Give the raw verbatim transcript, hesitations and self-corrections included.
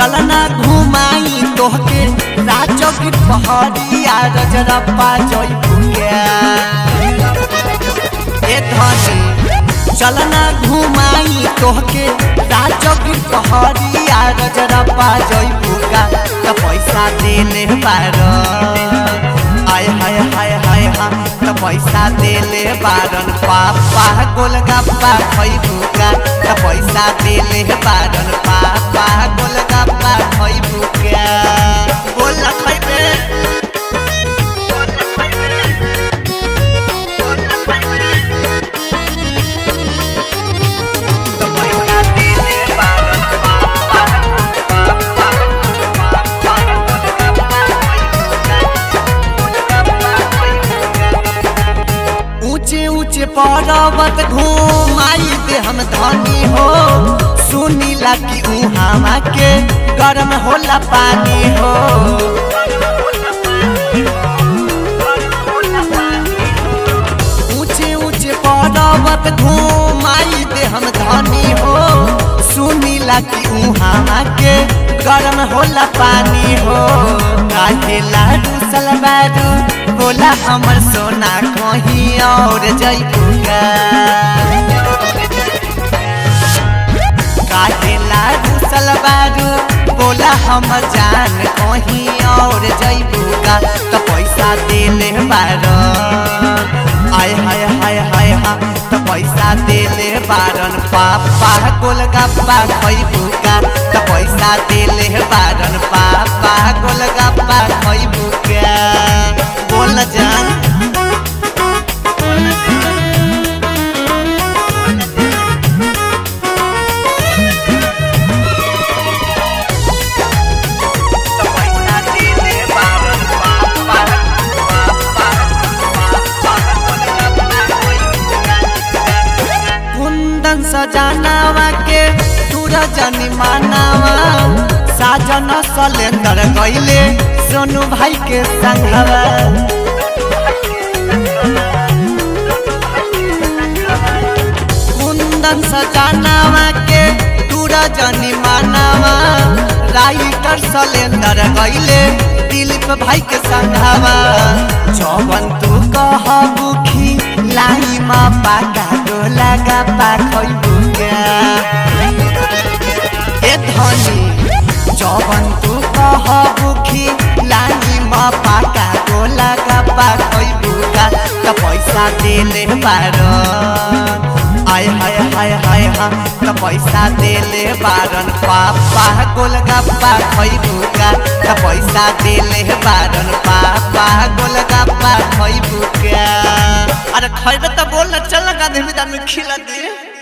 चलना घुमाई तोहके राजो की पहाड़िया रजरप्पा जयपुर ए धनी चलना घुमाई तोहके राजो की पहाड़िया रजरप्पा जयपुर का तो पैसा देले बारो आय हाय हाय हाय हा तो पैसा देले बारन पापा गोलगप्पा खइबू का तो पैसा देले बारन पापा गोलगप्पा खइबू का बोल ना खइबे पर्वत घुमाई दे हम धनी हो सुनीला की उहावा के गरम होला पानी हो ऊंचे ऊंचे पर्वत घुमाई दे हम धनी हो सुनीला की उहावा के गरम होला पानी हो काहे लाडू सलबारू बोला हमर सोना कहीं और जइबूगा काहे लाडू सलबारू बोला हम जान कहीं और जइबूगा तो पैसा देले बारो आय हाय हाय हाय हा तो पैसा देले बारन पापा गोलगप्पा खइबूगा तो पैसा देले बारन पापा गोलगप्पा खइबूगा बोल जान कुंदन सजानावा के तूरा जानी मानावा साजन सलेंदर गइले सोनू भाई के संगवा कुंदन सजानावा के तूरा जानी मानावा राइटर सलेंदर गइले दिलीप भाई के संगवा जवन तू कहबू खी लाई मा पाका गोलगप्पा खइबूगा ए धनी जवन तू कहबू खी लाई मा पाका गोलगप्पा खइबूगा तो पैसा देले बारो आय हाय हाय हाय हा तो पैसा देले बारन पापा गोलगप्पा खइबूगा तो पैसा देले बारन पापा गोलगप्पा खइबूगा अरे खइबे तो बोल ना चल गांधी मैदान में खिला दे।